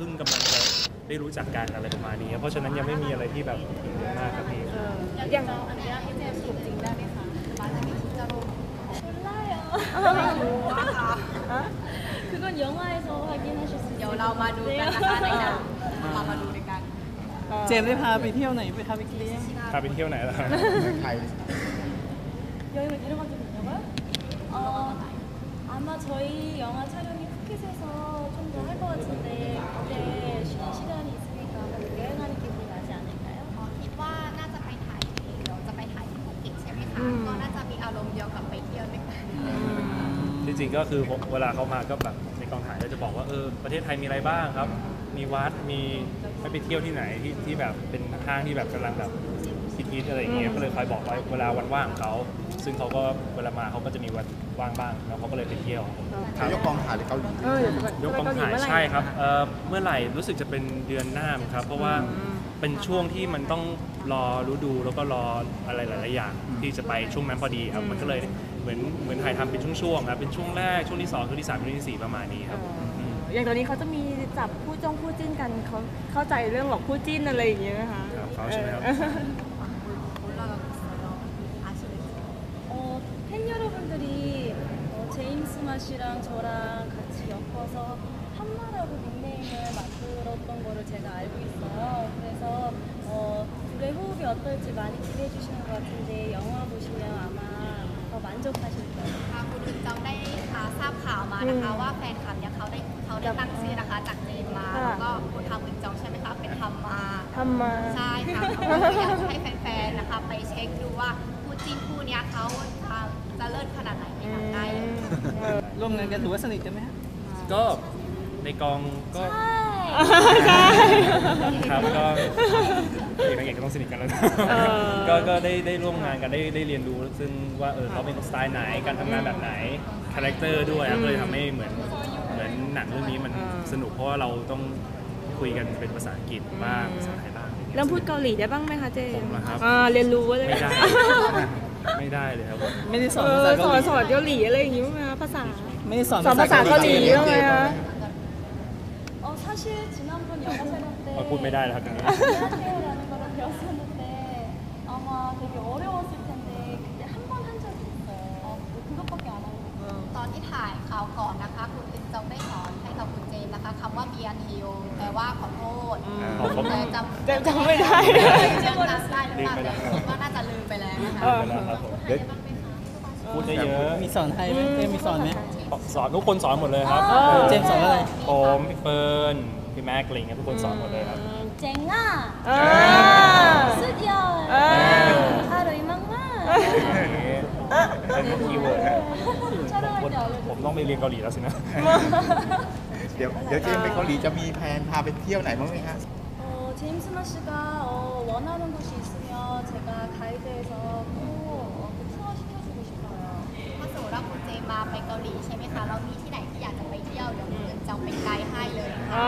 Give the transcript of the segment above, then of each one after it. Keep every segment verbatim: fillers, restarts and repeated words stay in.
พิ่งกำลังจะได้รู้จักกันอะไรประมาณนี้เพราะฉะนั้นยังไม่มีอะไรที่แบบเยอะมากครับพี่อย่างอันนี้ให้เจมส์สรุปจริงได้ไหมคะบ้านจะมีที่จะลงเดี๋ยวเรามาดูกันนะคะในหนังเรามาดูด้วยกันเจมส์ได้พาไปเที่ยวไหนไปพาไปกินเลี้ยงพาไปเที่ยวไหนล่ะไทยคิดว่าน่าจะไปถ่ายเดี๋ยวจะไปถ่ายที่ภูเก็ตใช่ไหมคะก็น่าจะมีอารมณ์เดียวกับไปเที่ยวด้วยกันจริงๆก็คือเวลาเขามาก็แบบในกองถ่ายก็จะบอกว่าเออประเทศไทยมีอะไรบ้างครับมีวัดมีให้ไปเที่ยวที่ไหนที่ที่แบบเป็นห้างที่แบบกำลังแบบคิดๆอะไรอย่างเงี้ยก็เลยคอยบอกไว้เวลาวันว่างของเขาซึ่งเขาก็เวลามาเขาก็จะมีวันว่างบ้างแล้วเขาก็เลยไปเที่ยวเขายกกองถ่ายหรือเกาหลียกกองถ่ายใช่ครับเเมื่อไหร่รู้สึกจะเป็นเดือนหน้าครับเพราะว่าเป็นช่วงที่มันต้องรอฤดูแล้วก็รออะไรหลายๆอย่างที่จะไปช่วงนั้นพอดีครับมันก็เลยเหมือนเหมือนถ่ายทำเป็นช่วงๆครับเป็นช่วงแรกช่วงที่สองช่วงที่สามช่วงที่สี่ประมาณนี้ครับอย่างตอนนี้เขาจะมีจับคู่จ้องคู่จิ้นกันเขาเข้าใจเรื่องของคู่จิ้นอะไรอย่างเงี้ยนะคะเขาใช่ไหมครับคุณอึนจองได้ทราบข่าวมานะคะว่าแฟนคลับเนี่ยเขาได้เขาได้ตั้งชื่อนะคะจากเจมมาแล้วก็คุณทำอึนจองใช่ไหมคะเป็นทำมาทำมาใช่ค่ะอยากให้แฟนๆนะคะไปเช็คดูว่าคู่จิ้นคู่นี้เขาจะเลิศขนาดไหนในหนังได้ร่วมงานกันถือว่าสนิทกันไหมก็ในกองก็ใช่ครับก็เอกนางเอกก็ต้องสนิทกันแล้วก็ก็ได้ได้ร่วมงานกันได้ได้เรียนรู้ซึ่งว่าเออเขาเป็นสไตล์ไหนการทำงานแบบไหนคาแรคเตอร์ด้วยก็เลยทำให้เหมือนเหมือนหนังเรื่องนี้มันสนุกเพราะว่าเราต้องคุยกันเป็นภาษาอังกฤษบ้างภาษาไทยบ้างเริ่มพูดเกาหลีได้บ้างไหมคะเจผมนะครับเรียนรู้เลยไม่ได้ไม่ได้เลยครับไม่ได้สอนสอนสอนเกาหลีอะไรอย่างงี้มั้ยภาษาไม่ได้สอนภาษาเกาหลีบ้างไหมคะพูดไม่ได้แล้วครับตรงนี้ตอนที่ถ่ายข่าวก่อนนะคะคุณอึนจองได้สอนให้กับคุณเจมนะคะคำว่าเบียนเฮโยแปลว่าขอโทษแต่จำจำไม่ได้จำได้หรือเปล่าแต่คิดว่าน่าจะลืมไปแล้วนะคะพูดได้เยอะมีสอนไทยไหมเจมมีสอนไหมสอนทุกคนสอนหมดเลยครับเจมสอนอะไรผมพี่เฟิร์นพี่แม็กอะไรเงี้ยทุกคนสอนหมดเลยครับเจ๋งอ่ะสุดยอดอร่อยมากมากเป็นคีย์เวิร์ดผมต้องไปเรียนเกาหลีแล้วสินะเดี๋ยวเดี๋ยวเจมไปเกาหลีจะมีแผนพาไปเที่ยวไหนบ้างไหมคะเจมส์มาชิกา원하는곳이있으면제가가이드해서꼭투어시켜주고싶어요ถ้าสมมติว่าคุณเจมมาไปเกาหลีใช่ไหมคะแล้วมีที่ไหนที่อยากจะไปเที่ยวเดี๋ยวคุณอึนจองเป็นไกด์ให้เลยค่ะ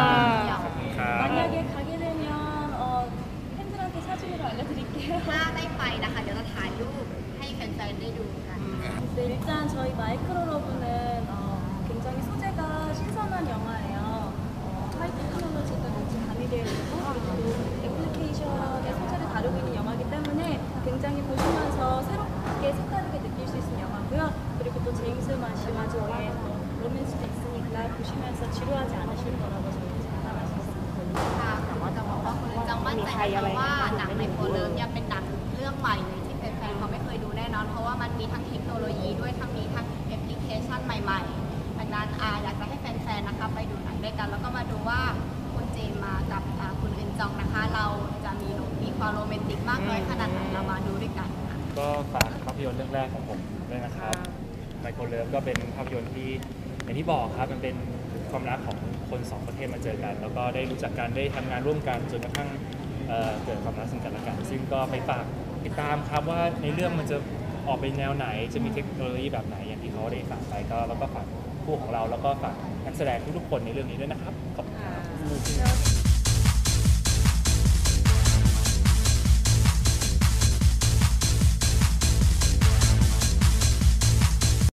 만약에가게되면팬들한테사진으로알려드릴게요ถ้าได้ไปนะคะเดี๋ยวจะถ่ายรูปให้แฟนๆได้ดูกัน네 일단 저희 마이크로러브는 굉장히 소재가 신선한 영화예요 하이 테크놀로지가 같이 가미되어 있고 그리고 애플리케이션의 소재를 다루고 있는 영화이기 때문에 굉장히 보시면서 새롭게 색다르게 느낄 수 있는 영화고요 그리고 또 제임스 마시와저의 로맨스도 있으니까 보시면서 지루하지 않으실 거라고 저는 장담할 수 있습니다ค่ะจะบอกว่าคุณจังมั่นใจว่าหนังในโพเลิฟเนี่ยเป็นหนังเรื่องใหม่เลยที่แฟนๆเขาไม่เคยดูแน่นอนเพราะว่ามันมีทั้งเทคโนโลยีด้วยทั้งมีทั้งแอปพลิเคชันใหม่ๆดังนั้นอยากจะให้แฟนๆนะคะไปดูหนังด้วยกันแล้วก็มาดูว่าคุณเจมมากับคุณอึนจองนะคะเราจะมีมีความโรแมนติกมากน้อยขนาดไหนเรามาดูด้วยกันก็ฝากภาพยนตร์เรื่องแรกของผมด้วยนะครับไมโครเลิฟก็เป็นภาพยนตร์ที่อย่างที่บอกครับมันเป็นความรักของคนสองประเทศมาเจอกันแล้วก็ได้รู้จักกันได้ทำงานร่วมกันจนกระทั่งเกิดความรักซึ่งกันและกันซึ่งก็ไปฝากติดตามครับว่าในเรื่องมันจะออกไปแนวไหนจะมีเทคโนโลยีแบบไหนอย่างที่เขาได้ฝากไปก็แล้วก็ฝากคู่ของเราแล้วก็ฝากนักแสดงทุกๆคนในเรื่องนี้ด้วยนะครับขอบคุณครับ